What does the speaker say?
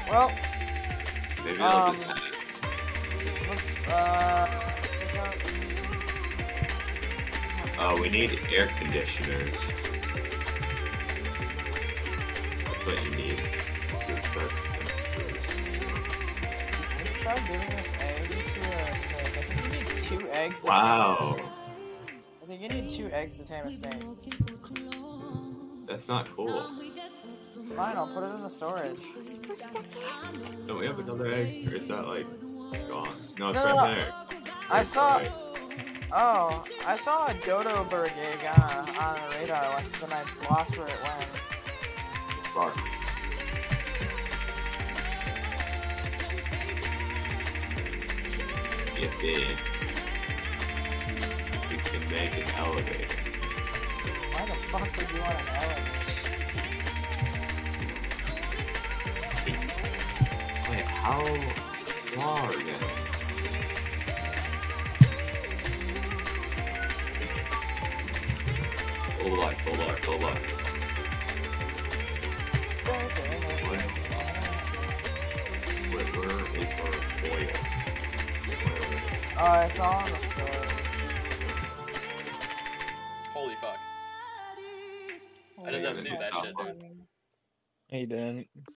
Well, Maybe they'll just Oh, we need air conditioners. That's what you need. try giving this egg to a snake. I think you need 2 eggs to wow. I think you need 2 eggs to tame a snake. That's not cool. Fine, I'll put it in the storage. Don't we have another egg? Or is that like gone? No, it's No, right no. there. I saw. Oh, I saw a dodo bird egg on the radar once, then I lost where it went. Bark. Yippee. We can make an elevator. Why the fuck would you want an elevator? Wait, how far are we gonna? Hold on, hold on, hold on. Where is our oil? It's all on the storage. Holy fuck. I just have to do that shit, dude. He didn't.